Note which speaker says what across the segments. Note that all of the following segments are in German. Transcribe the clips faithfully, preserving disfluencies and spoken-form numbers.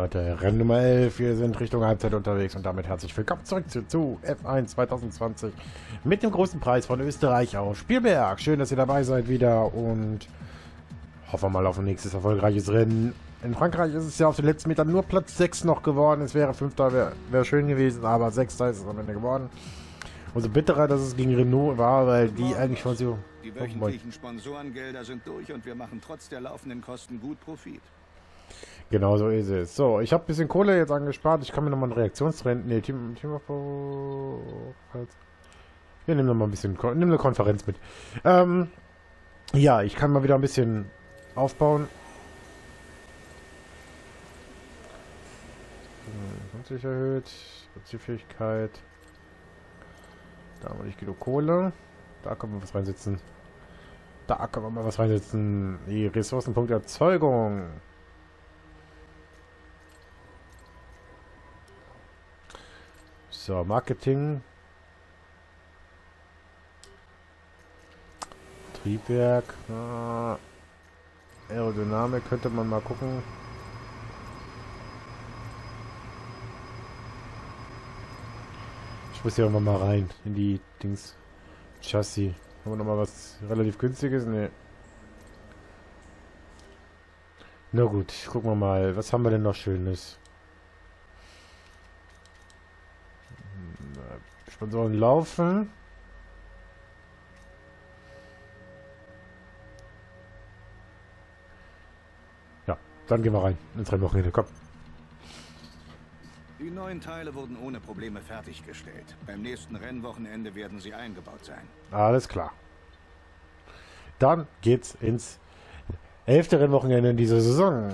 Speaker 1: Leute, Rennen Nummer elf, wir sind Richtung Halbzeit unterwegs und damit herzlich willkommen zurück zu, zu F eins zwanzig zwanzig mit dem großen Preis von Österreich aus Spielberg. Schön, dass ihr dabei seid wieder und hoffen wir mal auf ein nächstes erfolgreiches Rennen. In Frankreich ist es ja auf den letzten Metern nur Platz sechs noch geworden. Es wäre fünfter, wäre wär schön gewesen, aber sechster ist es am Ende geworden. Umso bitterer, dass es gegen Renault war, weil die eigentlich schon so...
Speaker 2: Die wöchentlichen Sponsorengelder sind durch und wir machen trotz der laufenden Kosten gut Profit.
Speaker 1: Genau so ist es. So, ich habe ein bisschen Kohle jetzt angespart. Ich kann mir nochmal einen Reaktionstrend... Ne, Team... Team wir nehmen nochmal ein bisschen... Nehmen eine Konferenz mit. Ähm... Ja, ich kann mal wieder ein bisschen aufbauen. Kommt sich erhöht. Die Fähigkeit. Da haben wir nicht genug Kohle. Da können wir was reinsetzen. Da können wir mal was reinsetzen. Die Ressourcenpunkt Erzeugung. So, Marketing. Triebwerk. Ah, Aerodynamik könnte man mal gucken. Ich muss hier irgendwann mal rein in die Dings. Chassis. Haben wir noch mal was relativ günstiges? Ne. Na gut, gucken wir mal. Was haben wir denn noch Schönes? Sponsoren laufen. Ja, dann gehen wir rein ins Rennwochenende. Komm.
Speaker 2: Die neuen Teile wurden ohne Probleme fertiggestellt. Beim nächsten Rennwochenende werden sie eingebaut sein.
Speaker 1: Alles klar. Dann geht's ins elfte Rennwochenende in dieser Saison.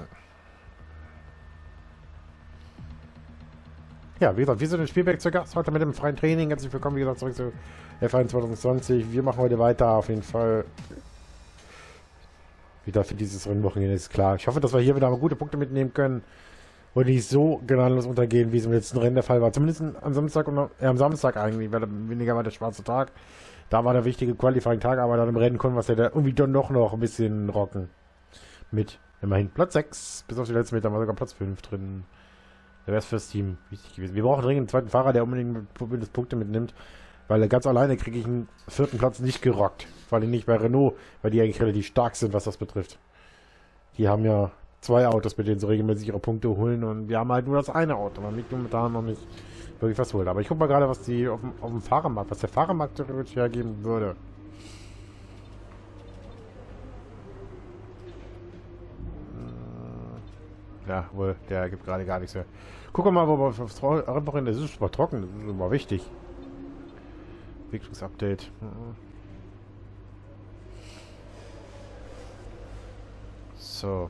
Speaker 1: Ja, wie gesagt, wir sind in Spielberg zu Gast heute mit dem freien Training. Herzlich willkommen, wie gesagt, zurück zu F eins zwanzig zwanzig. Wir machen heute weiter, auf jeden Fall. Wieder für dieses Rennwochenende ist klar. Ich hoffe, dass wir hier wieder mal gute Punkte mitnehmen können. Und nicht so gnadenlos untergehen, wie es im letzten Rennen der Fall war. Zumindest am Samstag und äh, am Samstag eigentlich, weil weniger war der schwarze Tag. Da war der wichtige Qualifying-Tag, aber dann im Rennen konnten wir es ja da irgendwie dann doch noch ein bisschen rocken. Mit immerhin Platz sechs, bis auf die letzten Meter war sogar Platz fünf drin. Der wäre es fürs Team wichtig gewesen. Wir brauchen dringend einen zweiten Fahrer, der unbedingt Punkte mitnimmt, weil ganz alleine kriege ich einen vierten Platz nicht gerockt. Vor allem nicht bei Renault, weil die eigentlich relativ stark sind, was das betrifft. Die haben ja zwei Autos, mit denen sie regelmäßig ihre Punkte holen und wir haben halt nur das eine Auto, weil mich momentan noch nicht wirklich was holt. Aber ich gucke mal gerade, was die auf dem, auf dem Fahrermarkt, was der Fahrermarkt theoretisch hergeben würde. Ja, wohl, der gibt gerade gar nichts mehr. Gucken wir mal, wo wir aufs Rennwochenende, das ist super trocken, das ist immer wichtig. Entwicklungsupdate. So.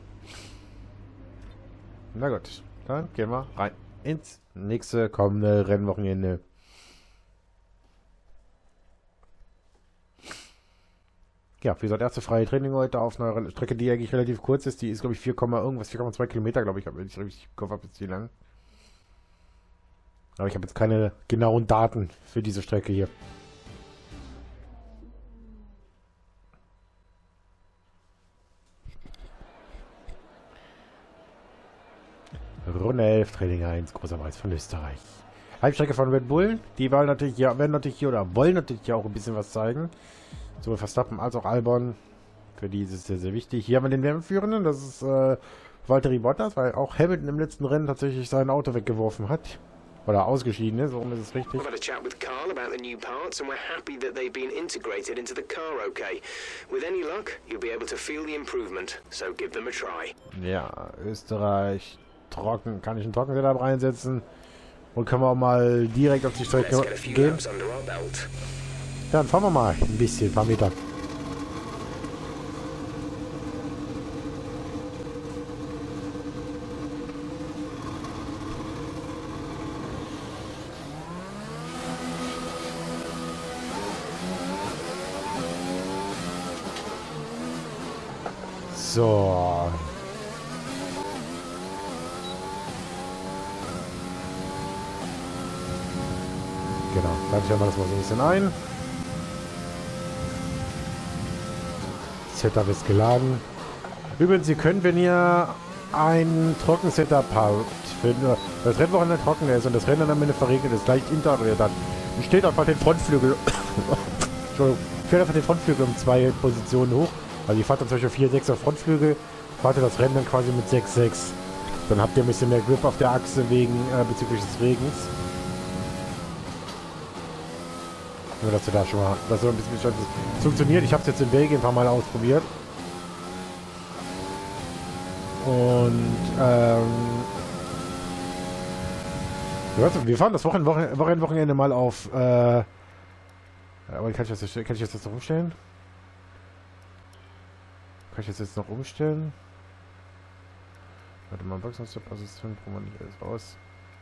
Speaker 1: Na gut, dann gehen wir rein ins nächste kommende Rennwochenende. Ja, wie gesagt, erste freie Training heute auf einer Strecke, die eigentlich relativ kurz ist. Die ist, glaube ich, vier, irgendwas, vier Komma zwei Kilometer, glaube ich, wenn ich richtig im Kopf habe, jetzt die lang. Aber ich habe jetzt keine genauen Daten für diese Strecke hier. Runde elf, Training eins, großer Preis von Österreich. Halbstrecke von Red Bull, die wollen natürlich, ja, werden natürlich hier oder wollen natürlich ja auch ein bisschen was zeigen. Sowohl Verstappen als auch Albon. Für die ist es sehr, sehr wichtig. Hier haben wir den Wärmeführenden, das ist äh, Valtteri Bottas, weil auch Hamilton im letzten Rennen tatsächlich sein Auto weggeworfen hat. Oder ausgeschieden ist, so ist es richtig.
Speaker 3: I've had a chat with Carl about the new parts and we're happy that they've been integrated into the car okay. With any luck, you'll be able to feel the improvement, so give them a try.
Speaker 1: Ja, Österreich trocken, kann ich einen Trockensetup reinsetzen und können wir auch mal direkt auf die Strecke gehen. Dann fahren wir mal ein bisschen, ein paar Meter. So. Genau, dann stellen wir das mal so ein bisschen ein. Setup ist geladen. Übrigens, ihr könnt, wenn ihr ein Trockensetup habt wenn das Rennwochenende trocken ist und das Rennen am Ende verregnet ist, leicht interiert dann steht einfach den Frontflügel. Entschuldigung, ich werde einfach den Frontflügel um zwei Positionen hoch. Also ich fahre dann zum Beispiel vier sechs auf Frontflügel, fahrt das Rennen dann quasi mit sechs sechs. Dann habt ihr ein bisschen mehr Grip auf der Achse wegen äh, bezüglich des Regens. Nur dass du da schon mal, dass so ein bisschen das funktioniert. Ich habe es jetzt in Belgien ein paar Mal ausprobiert. Und ähm, wir fahren das Wochen Wochen Wochenende mal auf. Äh, aber kann ich das, kann ich das jetzt noch umstellen? Kann ich das jetzt noch umstellen? Warte mal, Boxen-Assistent, wo man nicht alles raus.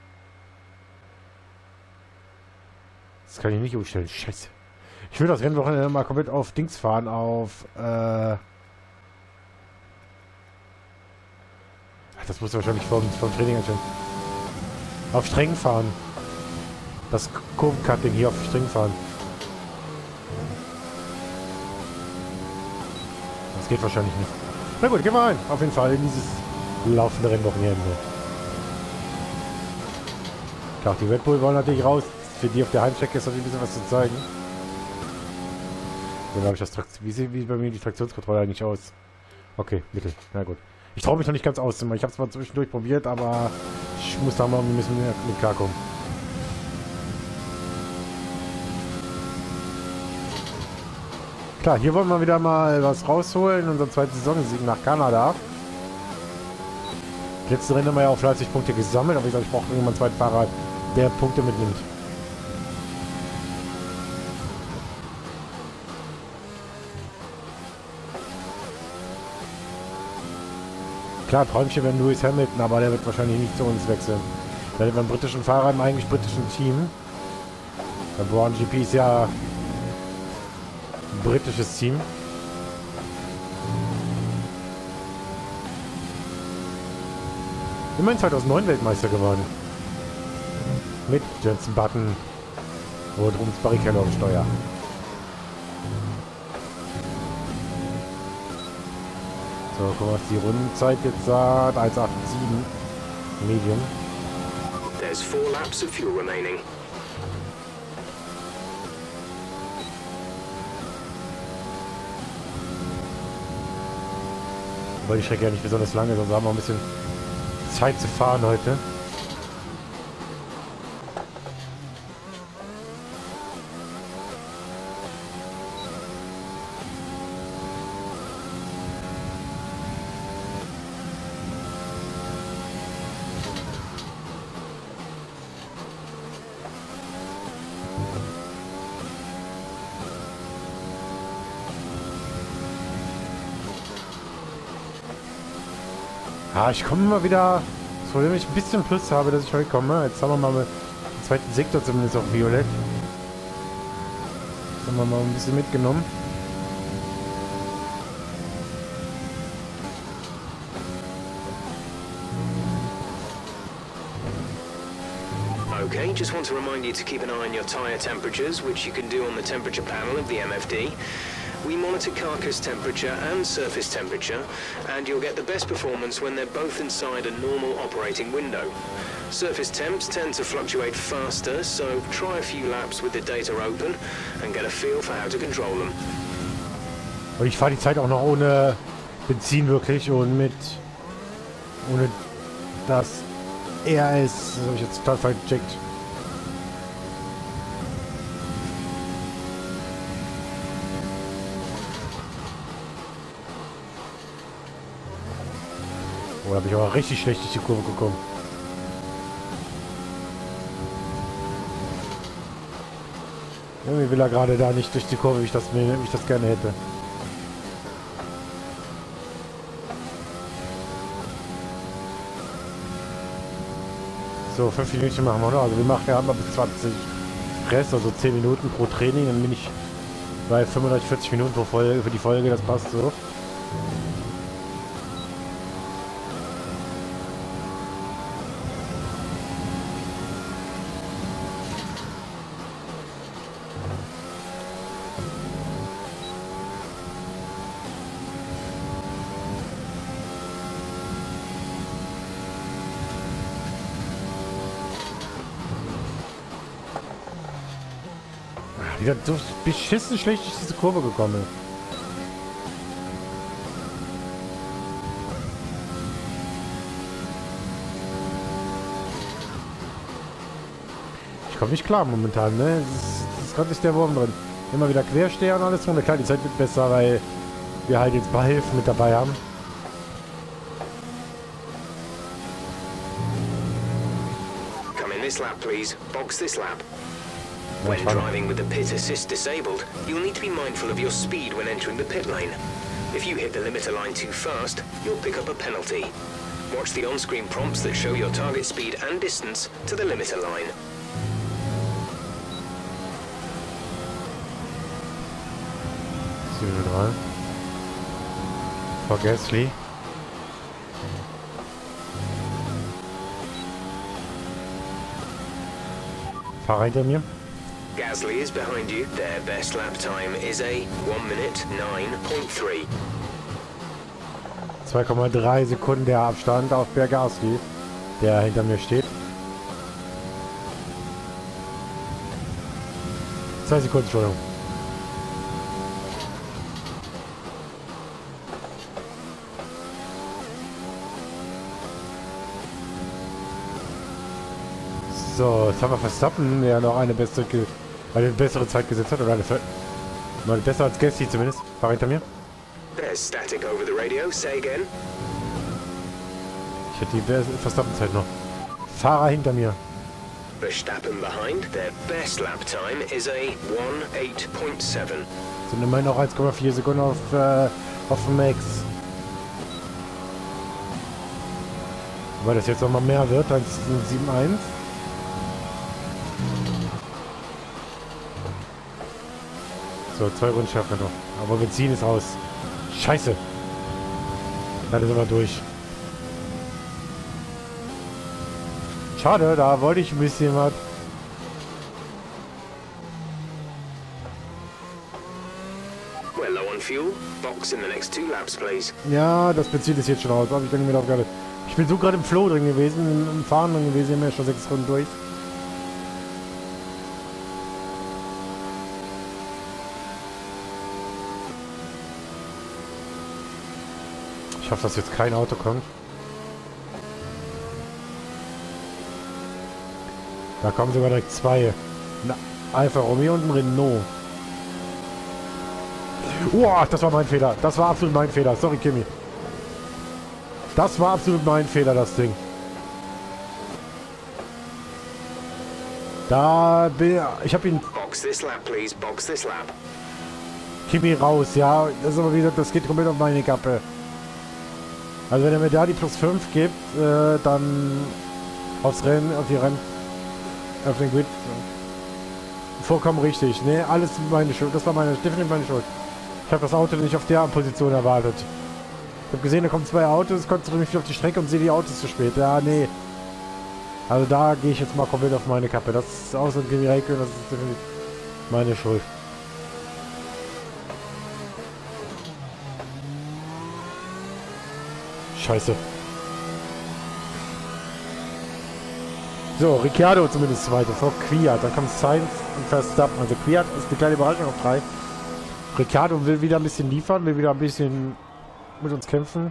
Speaker 1: Das kann ich nicht umstellen. Scheiße. Ich will das Rennwochenende mal komplett auf Dings fahren, auf. Äh, das muss wahrscheinlich vom, vom Training einstellen. Auf Streng fahren. Das Kurvencutting hier auf Streng fahren. Das geht wahrscheinlich nicht. Na gut, gehen wir rein. Auf jeden Fall in dieses laufende Rennwochenende. Klar, die Red Bull wollen natürlich raus. Für die auf der Heimstrecke ist natürlich ein bisschen was zu zeigen. Dann habe ich das Trakt wie sieht wie bei mir die Traktionskontrolle eigentlich aus? Okay, mittel. Na gut. Ich traue mich noch nicht ganz aus. Ich habe es mal zwischendurch probiert, aber ich muss da mal ein bisschen mit klarkommen. Klar, hier wollen wir wieder mal was rausholen. Unseren zweiten Saisonsieg nach Kanada. Letzte Rennen haben wir ja auch fleißig Punkte gesammelt, aber ich glaube, ich brauche irgendwann einen zweiten Fahrer, der Punkte mitnimmt. Klar, Träumchen wäre Lewis Hamilton, aber der wird wahrscheinlich nicht zu uns wechseln. Da hätten wir einen britischen Fahrer im eigentlich britischen Team. Der Brown G P ist ja ein britisches Team. Immerhin zweitausendneun Weltmeister geworden. Mit Jenson Button und Rums Barrichello am Steuer. So, guck mal, was die Rundenzeit jetzt sagt. eins Komma siebenundachtzig. Medium.
Speaker 3: There's four laps of fuel remaining.
Speaker 1: Weil die Strecke ja nicht besonders lang ist, also haben wir ein bisschen Zeit zu fahren heute. Ah, ich komme immer wieder, so wenn ich ein bisschen Plus habe, dass ich heute komme. Jetzt haben wir mal den zweiten Sektor zumindest auf Violett. Jetzt haben wir mal ein bisschen mitgenommen.
Speaker 3: Okay, just want to remind you to keep an eye on your tyre temperatures, which you can do on the temperature panel of the M F D. We monitor carcass temperature and surface temperature, and you'll get the best performance when they're both inside a normal operating window. Surface temps tend to fluctuate faster, so try a few laps with the data open and get a feel for how to control them.
Speaker 1: Und ich fahre die Zeit auch noch ohne Benzin wirklich und mit ohne das R S, das habe ich jetzt total falsch gecheckt. Oh, da bin ich aber richtig schlecht durch die Kurve gekommen. Irgendwie will er gerade da nicht durch die Kurve, wie ich das, wie ich das gerne hätte. So, fünf Minuten machen wir noch. Also wir machen ja mal bis zwanzig Rest, also zehn Minuten pro Training. Dann bin ich bei fünfunddreißig, vierzig Minuten pro Folge, für die Folge, das passt so. Wieder so beschissen schlecht durch diese Kurve gekommen. Ich komme nicht klar momentan, ne? Das ist, das ist gerade nicht der Wurm drin. Immer wieder Quersteher und alles drin. Klar, die Zeit wird besser, weil wir halt jetzt Beihilfen mit dabei haben.
Speaker 3: Come in this lap, please. Box this lap. When driving with the pit assist disabled, you'll need to be mindful of your speed when entering the pit lane. If you hit the limiter line too fast, you'll pick up a penalty. Watch the on-screen prompts that show your target speed and distance to the limiter line.
Speaker 1: sieben drei. Frau Gasly. Fahrer hinter mir.
Speaker 3: Gasly is behind you. Their best lap time is a one minute nine point three.
Speaker 1: zwei Komma drei Sekunden der Abstand auf Pierre Gasly, der hinter mir steht. Zwei Sekunden, Entschuldigung. So, jetzt haben wir Verstappen, der noch eine bessere, eine bessere Zeit gesetzt hat, oder eine, eine besser als Gasly zumindest. Fahr hinter mir.
Speaker 3: There's static over the radio. Say again.
Speaker 1: Ich hätte die Verstappen-Zeit noch. Fahrer hinter mir.
Speaker 3: Verstappen behind. Their best lap time is a one eight point seven.
Speaker 1: Sind immerhin noch eins Komma vier Sekunden auf, äh, auf dem Max. Weil das jetzt noch mal mehr wird als sieben eins. So, zwei Runden schaffen wir noch. Aber Benzin ist aus. Scheiße. Dann ist aber durch. Schade, da wollte ich ein bisschen was.
Speaker 3: We're low on fuel. Box in the next two laps, please.
Speaker 1: Ja, das Benzin ist jetzt schon aus. Aber ich denke mir doch gerade. Ich bin so gerade im Flow drin gewesen, im Fahren drin gewesen, wir haben ja schon sechs Runden durch. Ich hoffe, dass jetzt kein Auto kommt. Da kommen sogar direkt zwei. Ein Alfa Romeo und ein Renault. Uah, das war mein Fehler. Das war absolut mein Fehler. Sorry, Kimi. Das war absolut mein Fehler, das Ding. Da bin ich. habe ihn.
Speaker 3: Box this lap, please. Box this lap.
Speaker 1: Kimi raus, ja. Das ist aber wieder, das geht komplett auf meine Kappe. Also wenn er mir da die plus fünf gibt, äh, dann aufs Rennen, auf die Rennen, auf den Grid. Vollkommen richtig. Ne, alles meine Schuld. Das war meine, definitiv meine Schuld. Ich habe das Auto nicht auf der Position erwartet. Ich habe gesehen, da kommen zwei Autos, konzentriere mich auf die Strecke und sehe die Autos zu spät. Ja, nee. Also da gehe ich jetzt mal komplett auf meine Kappe. Das ist auch so ein Kimi Räikkönen, das ist definitiv meine Schuld. Scheiße. So, Ricciardo zumindest zweite, vor Kwiat. Dann kommt Sainz und Verstappen. Also Kwiat ist eine kleine Überraschung auf drei. Ricciardo will wieder ein bisschen liefern, will wieder ein bisschen mit uns kämpfen.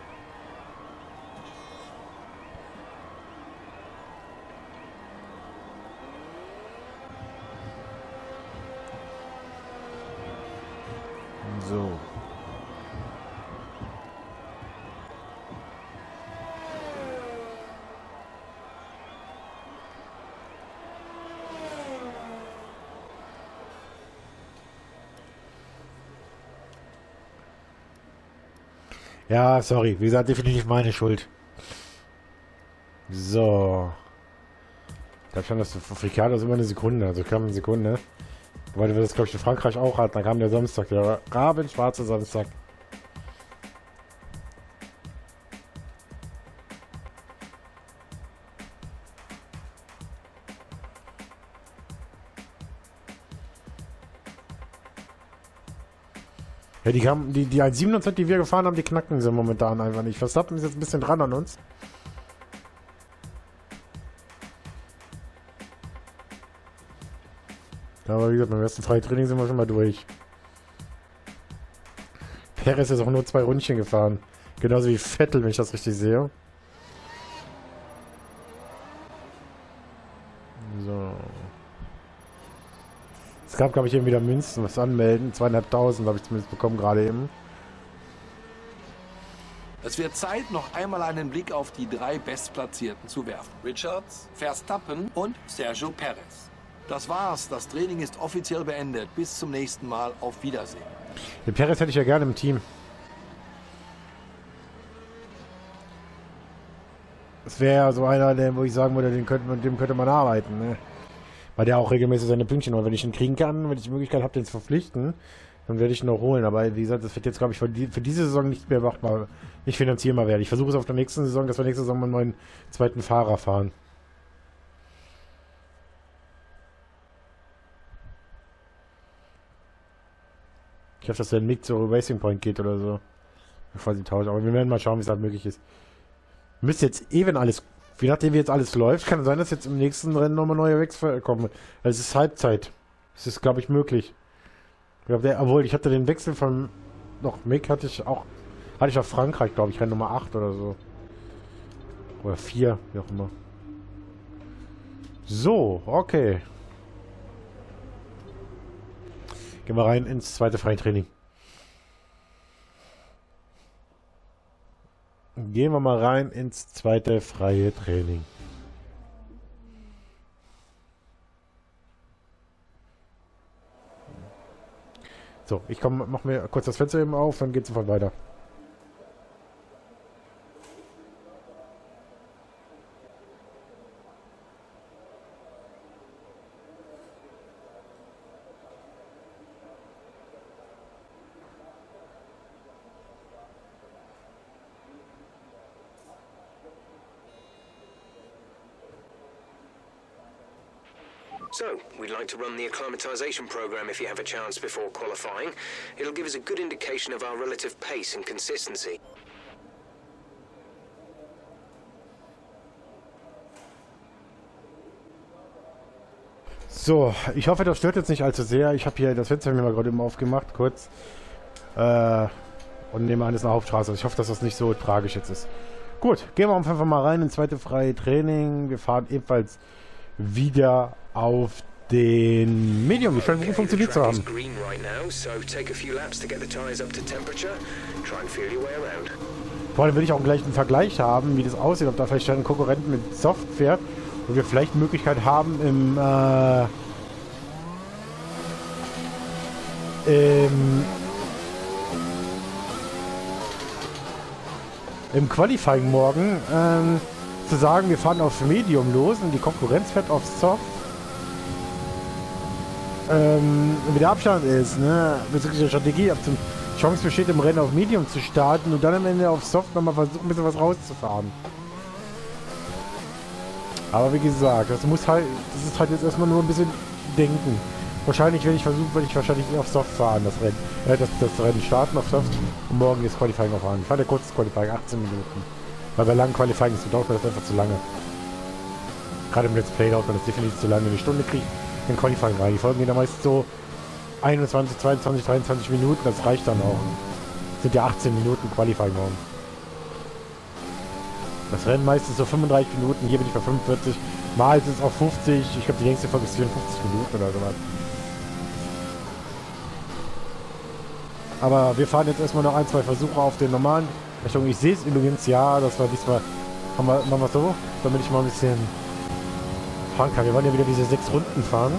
Speaker 1: So. Ja, sorry. Wie gesagt, definitiv meine Schuld. So. Ich glaube schon, dass für Ricciardo ist immer eine Sekunde. Also kam eine Sekunde. Weil wir das, glaube ich, in Frankreich auch hatten. Dann kam der Samstag. Der rabenschwarze Samstag. Ja, die kamen, die, die eins Komma siebenundsiebzig, die wir gefahren haben, die knacken sie momentan einfach nicht. Verstappen ist jetzt ein bisschen dran an uns. Da Aber wie gesagt, beim ersten Freitraining sind wir schon mal durch. Perez ist auch nur zwei Rundchen gefahren. Genauso wie Vettel, wenn ich das richtig sehe. So. Es gab, glaube ich, eben wieder Münzen, was anmelden. Zweieinhalbtausend habe ich zumindest bekommen, gerade eben.
Speaker 4: Es wird Zeit, noch einmal einen Blick auf die drei Bestplatzierten zu werfen. Richards, Verstappen und Sergio Perez. Das war's. Das Training ist offiziell beendet. Bis zum nächsten Mal. Auf Wiedersehen.
Speaker 1: Den Perez hätte ich ja gerne im Team. Das wäre ja so einer, der, wo ich sagen würde, den könnte, mit dem könnte man arbeiten. Ne? Weil der auch regelmäßig seine Pünktchen holt. Wenn ich ihn kriegen kann, wenn ich die Möglichkeit habe, den zu verpflichten, dann werde ich ihn noch holen. Aber wie gesagt, das wird jetzt, glaube ich, für, die, für diese Saison nicht mehr machbar, nicht finanzierbar werden. Ich versuche es auf der nächsten Saison, dass wir nächste Saison mal einen neuen zweiten Fahrer fahren. Ich hoffe, dass der Nick zu Racing Point geht oder so. Bevor sie tauschen. Aber wir werden mal schauen, wie es halt möglich ist. Müsste jetzt eh, wenn alles, je nachdem wie jetzt alles läuft, kann es sein, dass jetzt im nächsten Rennen nochmal neue Wechsel kommen. Also es ist Halbzeit. Es ist, glaube ich, möglich. Ich glaub, der, obwohl, ich hatte den Wechsel von noch Mick hatte ich auch, hatte ich auf Frankreich, glaube ich, Rennen Nummer acht oder so. Oder vier, wie auch immer. So, okay. Gehen wir rein ins zweite Freitraining. Gehen wir mal rein ins zweite freie Training. So, ich komme, mach mir kurz das Fenster eben auf, dann geht es sofort weiter.
Speaker 3: So, we'd like to run the acclimatization program if you have a chance before qualifying. It'll give us a good indication of our relative pace and consistency.
Speaker 1: So, ich hoffe, das stört jetzt nicht allzu sehr. Ich habe hier das Fenster mir mal gerade eben aufgemacht, kurz. Äh, und nehme an, das ist eine Hauptstraße. Ich hoffe, dass das nicht so tragisch jetzt ist. Gut, gehen wir einfach mal rein ins zweite freie Training. Wir fahren ebenfalls wieder auf den Medium. Die scheinen gut funktioniert zu haben. Vor allem will ich auch gleich einen Vergleich haben, wie das aussieht, ob da vielleicht ein Konkurrent mit Soft fährt und wir vielleicht die Möglichkeit haben, im, äh, im, im Qualifying morgen ähm, zu sagen, wir fahren auf Medium los und die Konkurrenz fährt auf Soft. Ähm, wie der Abstand ist, ne, bezüglich der Strategie, ob zum Chance besteht, im Rennen auf Medium zu starten und dann am Ende auf Soft nochmal versuchen, ein bisschen was rauszufahren. Aber wie gesagt, das muss halt, das ist halt jetzt erstmal nur ein bisschen denken. Wahrscheinlich werde ich versuchen, werde ich wahrscheinlich auf Soft fahren, das Rennen. Äh, das, das Rennen starten auf Soft und morgen ist Qualifying auf an. Ich fahre ja kurzes Qualifying, achtzehn Minuten. Weil bei langen Qualifying ist, dauert mir das einfach zu lange. Gerade im Let's Play dauert man das definitiv zu lange. Eine Stunde kriege ich in Qualifying rein. Die Folgen gehen da meist so einundzwanzig, zweiundzwanzig, dreiundzwanzig Minuten, das reicht dann auch. Das sind ja achtzehn Minuten Qualifying morgen. Das Rennen meistens so fünfunddreißig Minuten, hier bin ich bei fünfundvierzig. Mal ist es auf fünfzig, ich glaube die längste Folge ist vierundfünfzig Minuten oder so was. Aber wir fahren jetzt erstmal noch ein, zwei Versuche auf den normalen Richtung. Ich sehe es übrigens, ja, das war diesmal, haben wir, machen wir so, damit ich mal ein bisschen fahren kann. Wir wollen ja wieder diese sechs Runden fahren.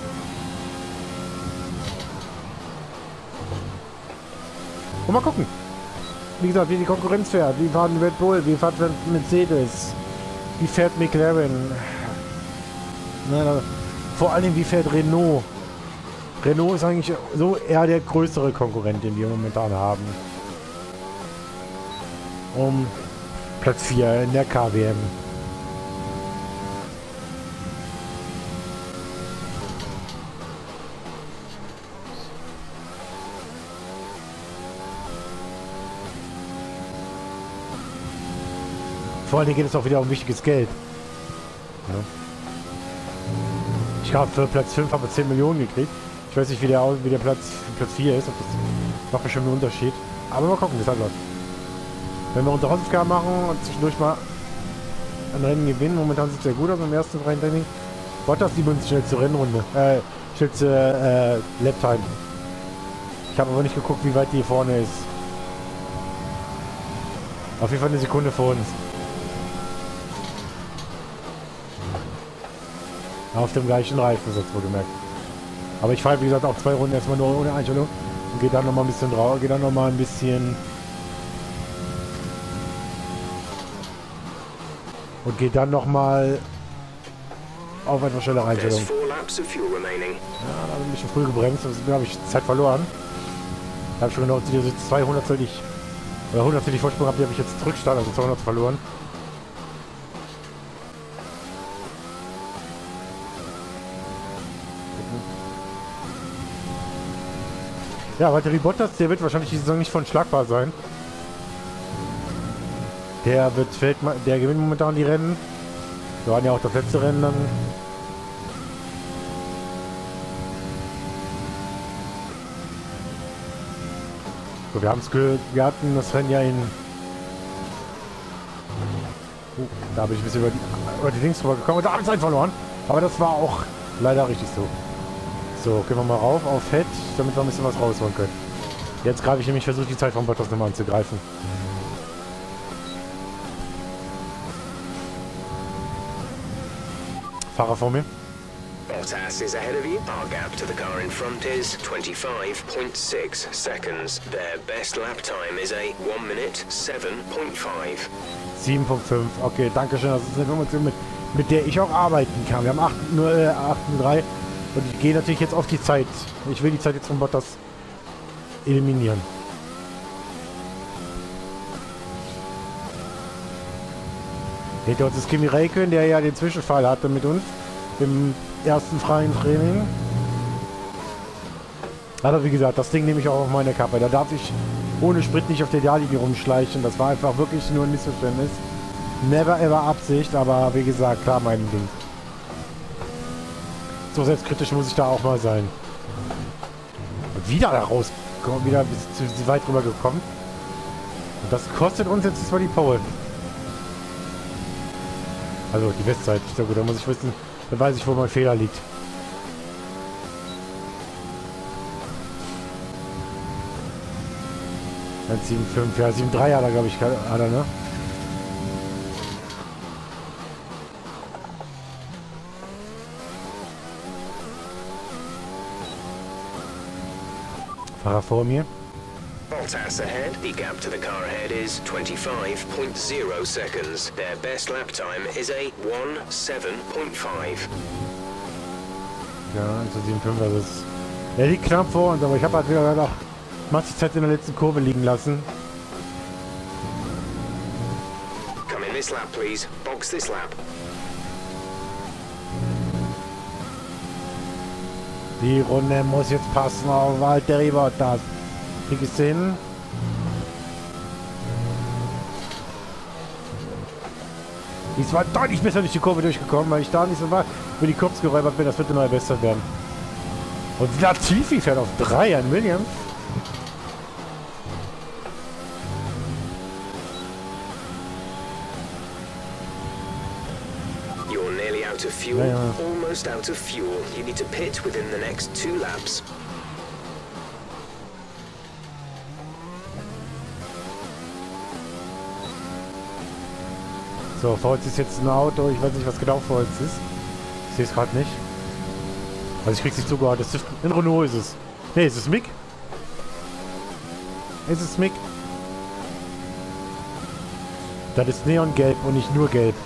Speaker 1: Und mal gucken. Wie gesagt, wie die Konkurrenz fährt. Wie fahren Red Bull, wie fährt Mercedes, wie fährt McLaren. Na, vor allem, wie fährt Renault. Renault ist eigentlich so eher der größere Konkurrent, den wir momentan haben. Um Platz vier in der K W M. Vor allem geht es auch wieder um wichtiges Geld. Ja. Ich glaube, für Platz fünf haben wir zehn Millionen gekriegt. Ich weiß nicht, wie der, wie der Platz, Platz vier ist. Ob das macht bestimmt einen Unterschied. Aber mal gucken, wie es halt läuft. Wenn wir unsere Hausaufgaben machen und zwischendurch mal ein Rennen gewinnen, momentan sieht es sehr gut aus im ersten freien Training. Bottas die uns schnellste Rennrunde. Äh, schnellste äh, Lap-Time. Ich habe aber nicht geguckt, wie weit die hier vorne ist. Auf jeden Fall eine Sekunde vor uns. Auf dem gleichen Reifen, das wohl gemerkt. Aber ich fahre, wie gesagt, auch zwei Runden erstmal nur ohne Einstellung. Und gehe dann nochmal ein bisschen drauf, gehe dann nochmal ein bisschen... Und gehe dann nochmal auf etwas schnellere Einstellung. Ja, da habe ich ein bisschen früh gebremst, da habe ich Zeit verloren. Da habe ich schon genau diese zweihundert die ich, oder hundert die ich Vorsprung habe, die habe ich jetzt Rückstand, also zweihundert verloren. Ja, Valtteri Bottas, der wird wahrscheinlich die Saison nicht von schlagbar sein. Der wird Weltme der gewinnt momentan die Rennen. Wir waren ja auch das letzte Rennen dann. So, wir haben es wir hatten das Rennen ja in. Uh, da habe ich ein bisschen über die, über die Dings drüber gekommen und da habe ich Zeit verloren. Aber das war auch leider richtig so. So, gehen wir mal rauf auf Head, damit wir ein bisschen was rausholen können. Jetzt greife ich nämlich, versuche die Zeit von Bottas nochmal anzugreifen. Fahrer vor mir.
Speaker 3: Bottas is ahead of you. Our gap to the car in front is twenty-five point six seconds. Their best lap time is a one minute seven point five.
Speaker 1: sieben Komma fünf. Okay, danke schön. Das ist eine Information, mit, mit der ich auch arbeiten kann. Wir haben acht Komma drei. Und ich gehe natürlich jetzt auf die Zeit. Ich will die Zeit jetzt von Bottas eliminieren. Hinter uns ist Kimi Räikkönen, der ja den Zwischenfall hatte mit uns im ersten freien Training. Aber wie gesagt, das Ding nehme ich auch auf meine Kappe. Da darf ich ohne Sprit nicht auf der Ideallinie rumschleichen. Das war einfach wirklich nur ein Missverständnis. Never ever Absicht, aber wie gesagt, klar mein Ding. So selbstkritisch muss ich da auch mal sein. Und wieder da raus, wieder bis zu weit rüber gekommen. Und das kostet uns jetzt zwar die Pole. Also die Bestzeit. So gut, da muss ich wissen, dann weiß ich, wo mein Fehler liegt. eins sieben fünf, ja sieben drei hat er, glaube ich, hat er, ne? Fahrer vor mir.
Speaker 3: Bottas ahead. The gap to the car ahead is twenty-five point zero seconds. Their best lap time is a one seven point five.
Speaker 1: Ja, eins sieben fünf, also ist... Er liegt knapp vor uns, aber ich habe halt wieder gedacht, macht die Zeit in der letzten Kurve liegen lassen.
Speaker 3: Come in this lap, please. Box this lap.
Speaker 1: Die Runde muss jetzt passen auf Valtteri Bottas. Krieg ich es hin? Diesmal deutlich besser durch die Kurve durchgekommen, weil ich da nicht so weit über die Kurve geräubert bin. Das wird immer besser werden. Und Latifi fährt auf drei an Williams.
Speaker 3: Out of fuel,
Speaker 1: ja, ja.
Speaker 3: Almost out of fuel. You need to pit within the next two laps.
Speaker 1: So, vor uns ist jetzt ein Auto. Ich weiß nicht, was genau vor uns ist. Ich sehe es gerade nicht. Also ich krieg's nicht zugehört. Das ist ein Renault ist es. Ne, ist es Mick? Ist es Mick? Das ist neongelb und nicht nur gelb.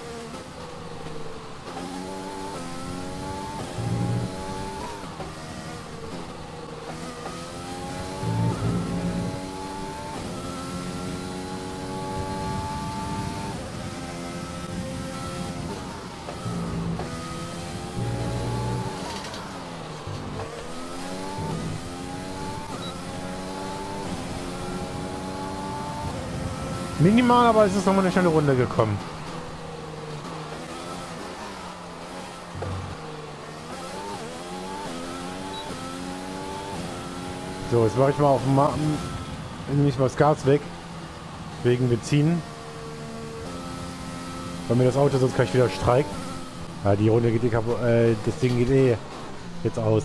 Speaker 1: Minimal, aber es ist nochmal eine schnelle Runde gekommen. So, jetzt mache ich mal auf dem Mappen. Nehme ich mal das Gas weg. Wegen Benzin. Weil mir das Auto sonst gleich wieder streikt. Ja, die Runde geht eh kaputt. Äh, das Ding geht eh jetzt aus.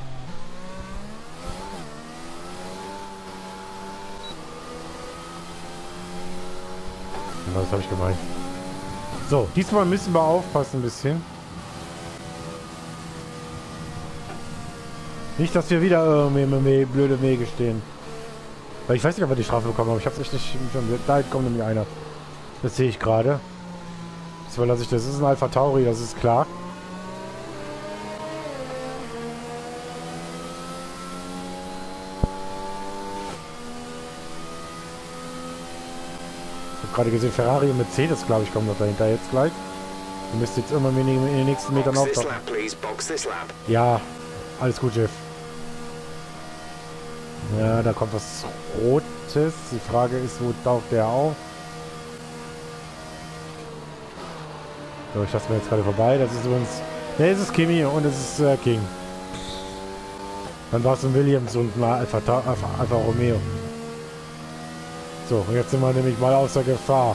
Speaker 1: Das habe ich gemeint. So, diesmal müssen wir aufpassen ein bisschen. Nicht, dass wir wieder irgendwie im blöde Wege stehen. Weil ich weiß nicht, ob wir die Strafe bekommen, aber ich habe es echt nicht... Da kommt nämlich einer. Das sehe ich gerade. Das überlasse ich das. Das ist ein Alpha Tauri, das ist klar. Ich habe gerade gesehen, Ferrari und Mercedes, glaube ich, kommen noch dahinter jetzt gleich. Du müsst jetzt immer in den nächsten Metern auftauchen. Ja, alles gut, Jeff. Ja, da kommt was Rotes. Die Frage ist, wo taucht der auf? So, ich lasse mir jetzt gerade vorbei. Das ist übrigens... Ne, es ist Kimi und es ist äh, King. Dann war es ein Williams und ein Alpha, Alpha, Alpha Romeo. So, und jetzt sind wir nämlich mal außer Gefahr.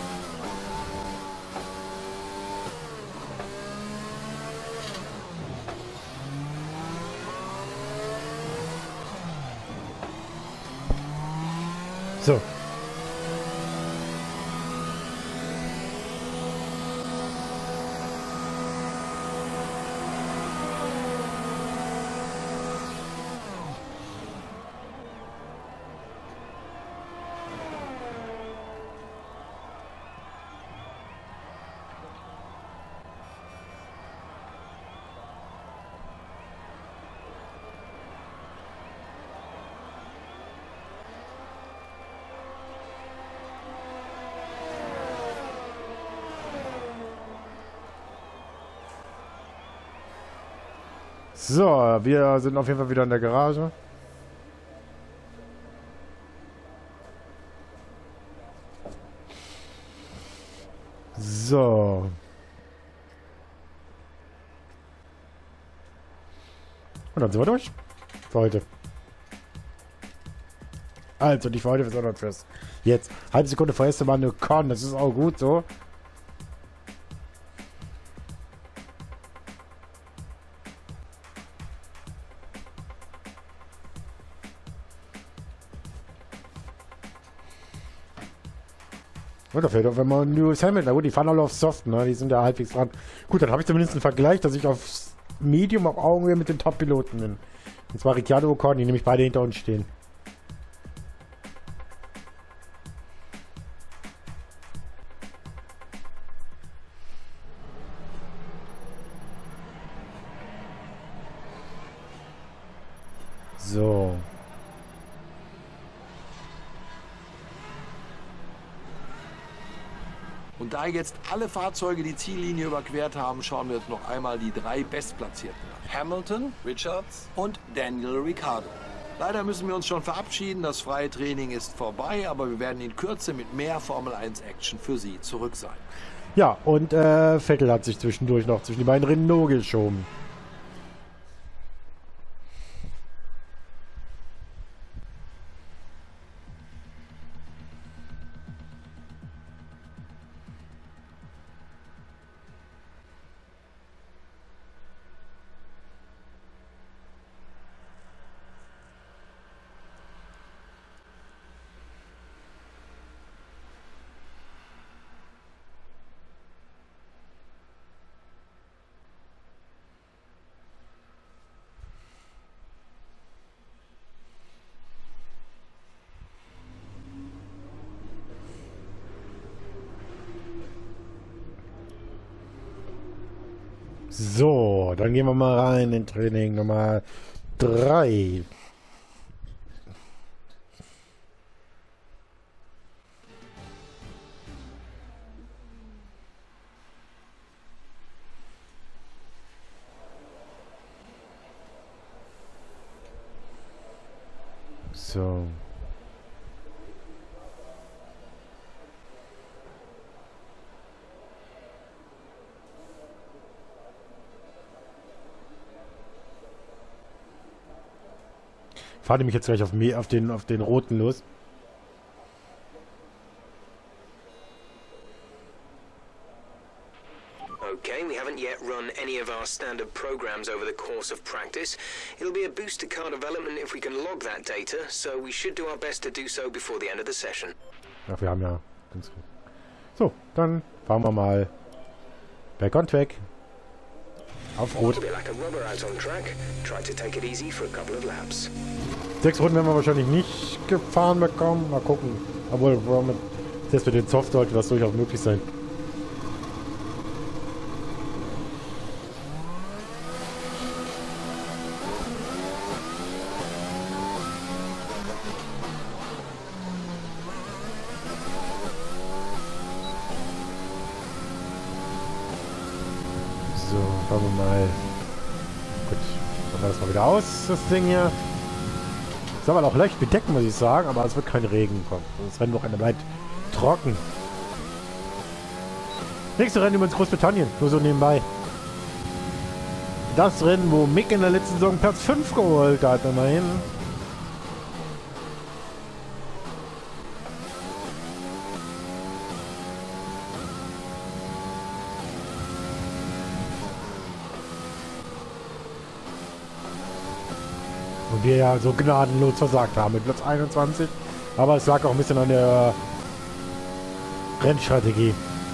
Speaker 1: So. So, wir sind auf jeden Fall wieder in der Garage. So. Und dann sind wir durch. Für heute. Also, nicht für heute, sondern fürs jetzt. Halbe Sekunde vor erste Mal eine Con. Das ist auch gut so. Und da fällt auch, wenn man Lewis Hamilton, gut, die fahren alle auf Soft, ne? Die sind ja halbwegs dran. Gut, dann habe ich zumindest einen Vergleich, dass ich auf Medium auf Augenhöhe mit den Top-Piloten bin. Und zwar Ricciardo und Ocon, die nämlich beide hinter uns stehen. So.
Speaker 4: Und da jetzt alle Fahrzeuge die Ziellinie überquert haben, schauen wir uns noch einmal die drei Bestplatzierten an. Hamilton, Richards und Daniel Ricciardo. Leider müssen wir uns schon verabschieden, das freie Training ist vorbei, aber wir werden in Kürze mit mehr Formel eins Action für Sie zurück sein.
Speaker 1: Ja, und äh, Vettel hat sich zwischendurch noch zwischen die beiden Renault geschoben. So, dann gehen wir mal rein in Training Nummer drei. So. Fahre nämlich jetzt gleich auf, auf, den, auf den roten los.
Speaker 3: Okay, we haven't yet run any of our standard programs over the course of practice. It'll be a boost to car development if we can log that data, so we should do our best to do so before the end of the session.
Speaker 1: Ja, wir haben ja ganz gut. So, dann fahren wir mal back on track. Auf Rot. Sechs Runden werden wir wahrscheinlich nicht gefahren bekommen. Mal gucken. Obwohl, selbst mit den Soft sollte das durchaus möglich sein. So, fahren wir mal. Gut, dann wir das mal wieder aus, das Ding hier. Ist aber auch leicht bedeckt, muss ich sagen, aber es wird kein Regen kommen. Das Rennwochenende bleibt trocken. Nächste Rennen übrigens Großbritannien, nur so nebenbei. Das Rennen, wo Mick in der letzten Saison Platz fünf geholt hat, immerhin. Und wir ja so gnadenlos versagt haben mit Platz einundzwanzig. Aber es lag auch ein bisschen an der Rennstrategie.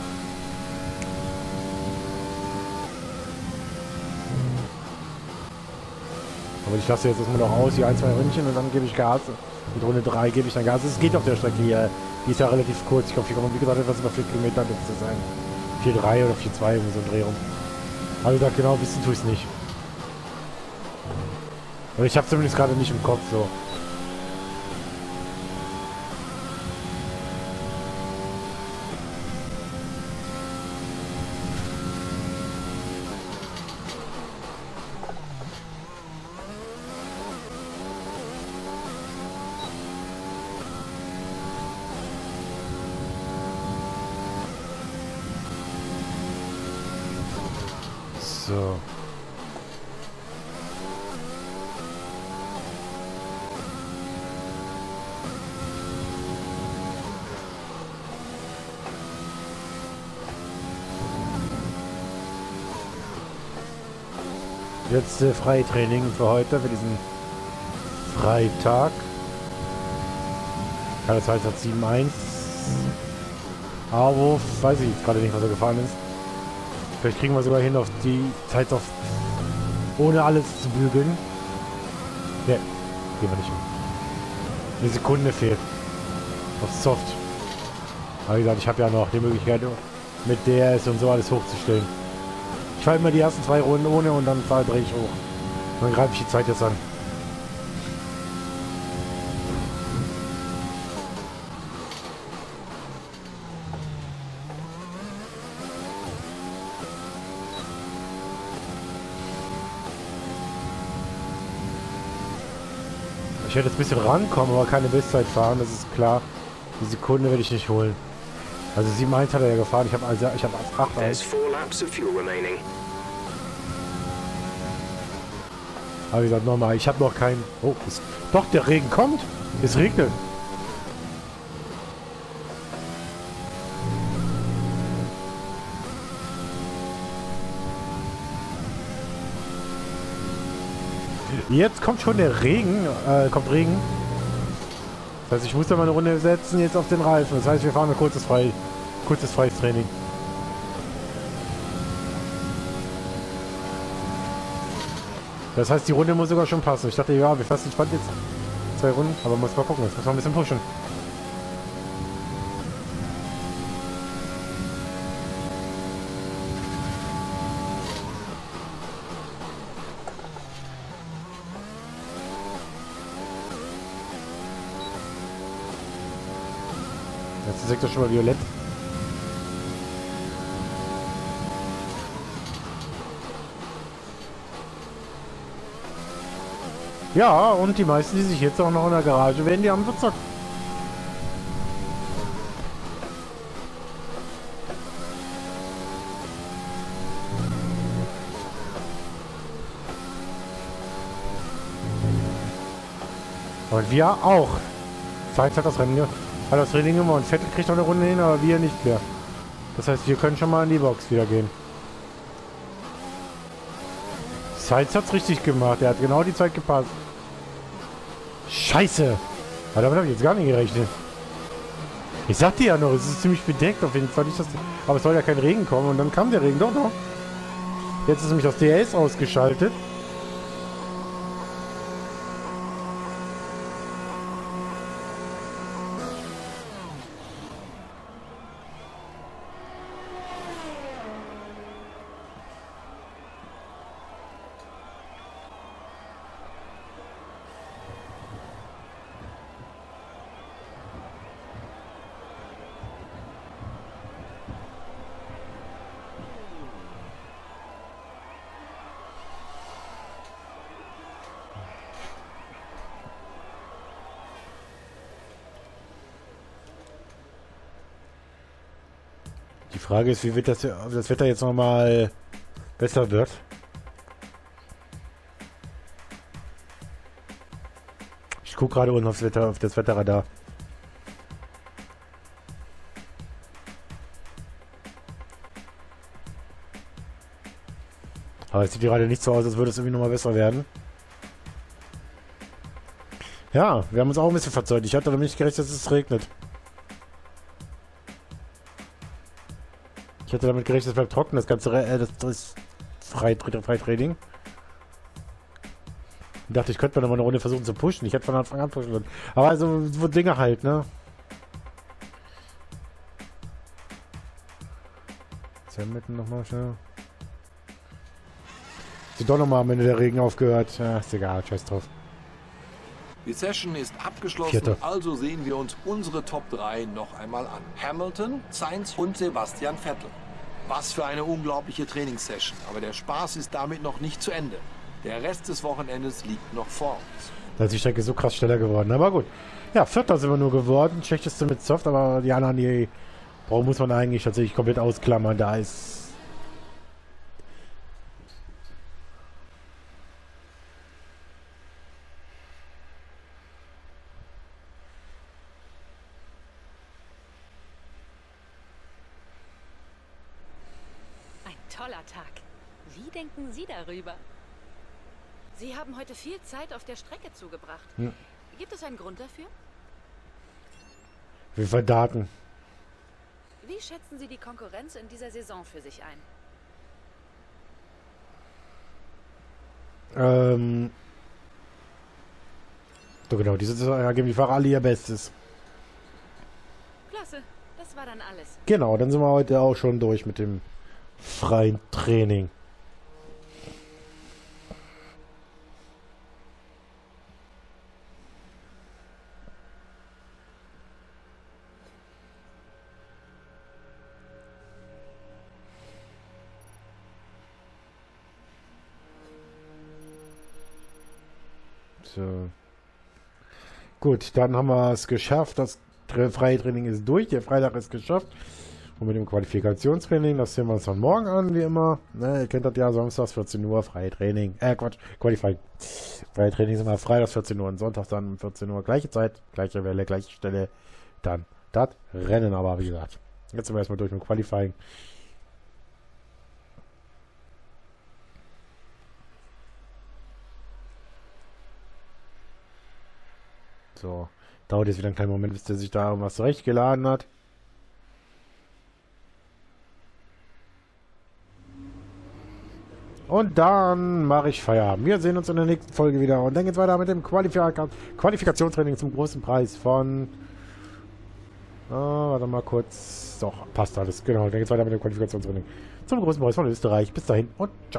Speaker 1: Aber ich lasse jetzt erstmal noch aus, die ein, zwei Ründchen und dann gebe ich Gas. Mit Runde drei gebe ich dann Gas. Es geht auf der Strecke hier. Die ist ja relativ kurz. Ich glaube, hier kommen, wie gesagt, etwas über vier Kilometer wird es sein. vier Komma drei oder vier Komma zwei, irgendwie so ein Dreh rum. Also da genau wissen tue ich es nicht. Aber ich habe zumindest gerade nicht im Kopf so. So. Letzte Freitraining für heute, für diesen Freitag. Ja, das heißt, hat sieben eins. Aber weiß ich jetzt gerade nicht, was er gefahren ist. Vielleicht kriegen wir sogar hin, auf die Zeit auf ohne alles zu bügeln. Ne, gehen wir nicht hin. Eine Sekunde fehlt. Auf Soft. Aber wie gesagt, ich habe ja noch die Möglichkeit, mit D R S und so alles hochzustellen. Ich fahre immer die ersten zwei Runden ohne und dann fahre drehe ich hoch. Und dann greife ich die Zeit jetzt an. Ich werde jetzt ein bisschen rankommen, aber keine Bestzeit fahren, das ist klar. Die Sekunde werde ich nicht holen. Also sieben eins hat er ja gefahren, ich habe also ich habe acht eins. Aber wie gesagt, nochmal, ich habe noch keinen... Oh, es, doch, der Regen kommt. Es regnet. Jetzt kommt schon der Regen, äh, kommt Regen. Das heißt, ich muss da mal eine Runde setzen jetzt auf den Reifen. Das heißt, wir fahren ein kurzes, frei, kurzes freies Training. Das heißt, die Runde muss sogar schon passen. Ich dachte, ja, wir fassen entspannt jetzt zwei Runden, aber muss mal gucken, jetzt muss man ein bisschen pushen. Jetzt ist der Sektor schon mal violett. Ja, und die meisten, die sich jetzt auch noch in der Garage werden, die haben verzockt. Und wir auch. Sainz hat das Rennen, hat das Training gemacht und Vettel kriegt noch eine Runde hin, aber wir nicht mehr. Das heißt, wir können schon mal in die Box wieder gehen. Sainz hat's richtig gemacht. Er hat genau die Zeit gepasst. Scheiße. Aber damit habe ich jetzt gar nicht gerechnet. Ich sagte ja noch, es ist ziemlich bedeckt auf jeden Fall. Nicht, dass, aber es soll ja kein Regen kommen. Und dann kam der Regen doch noch. Jetzt ist nämlich das D R S ausgeschaltet. Die Frage ist, wie wird das, ob das Wetter jetzt nochmal besser wird. Ich gucke gerade unten aufs Wetter, auf das Wetterradar. Aber es sieht gerade nicht so aus, als würde es irgendwie nochmal besser werden. Ja, wir haben uns auch ein bisschen verzeugt. Ich hatte damit nicht gerechnet, dass es regnet. Ich hätte damit gerechnet, es bleibt trocken, das ganze Re äh, das, das Freitraining. Ich dachte, ich könnte mal noch mal eine Runde versuchen zu pushen. Ich hätte von Anfang an pushen können. Aber also, so Dinge halt, ne? Hamilton nochmal schnell. Sie doch nochmal am Ende der Regen aufgehört. Ja, ist egal, scheiß drauf.
Speaker 4: Die Session ist abgeschlossen,
Speaker 1: Vierte.
Speaker 4: Also sehen wir uns unsere Top drei noch einmal an. Hamilton, Sainz und Sebastian Vettel. Was für eine unglaubliche Trainingssession, aber der Spaß ist damit noch nicht zu Ende. Der Rest des Wochenendes liegt noch vor uns.
Speaker 1: Da ist die Strecke so krass schneller geworden, aber gut. Ja, Vierter sind wir nur geworden, schlechteste mit Soft, aber die anderen, die warum muss man eigentlich tatsächlich komplett ausklammern, da ist...
Speaker 5: Toller Tag. Wie denken Sie darüber? Sie haben heute viel Zeit auf der Strecke zugebracht. Hm. Gibt es einen Grund dafür?
Speaker 1: Wie viele Daten?
Speaker 5: Wie schätzen Sie die Konkurrenz in dieser Saison für sich ein?
Speaker 1: Ähm... So genau, diese Saison geben die Fahrer alle ihr Bestes.
Speaker 5: Klasse, das war dann alles.
Speaker 1: Genau, dann sind wir heute auch schon durch mit dem freien Training. So. Gut, dann haben wir es geschafft. Das freie Training ist durch. Der Freitag ist geschafft. Und mit dem Qualifikationstraining, das sehen wir uns dann morgen an, wie immer. Ne, ihr kennt das ja, samstags vierzehn Uhr, freie Training. Äh, Quatsch, Qualifying. Freie Training ist immer freitags vierzehn Uhr und sonntags dann um vierzehn Uhr. Gleiche Zeit, gleiche Welle, gleiche Stelle. Dann das Rennen, aber wie gesagt. Jetzt sind wir erstmal durch mit Qualifying. So, dauert jetzt wieder einen kleinen Moment, bis der sich da irgendwas zurechtgeladen hat. Und dann mache ich Feierabend. Wir sehen uns in der nächsten Folge wieder. Und dann geht es weiter mit dem Qualifika Qualifikationstraining zum großen Preis von... Ah, warte mal kurz. Doch, passt alles. Genau, dann geht es weiter mit dem Qualifikationstraining zum großen Preis von Österreich. Bis dahin und ciao.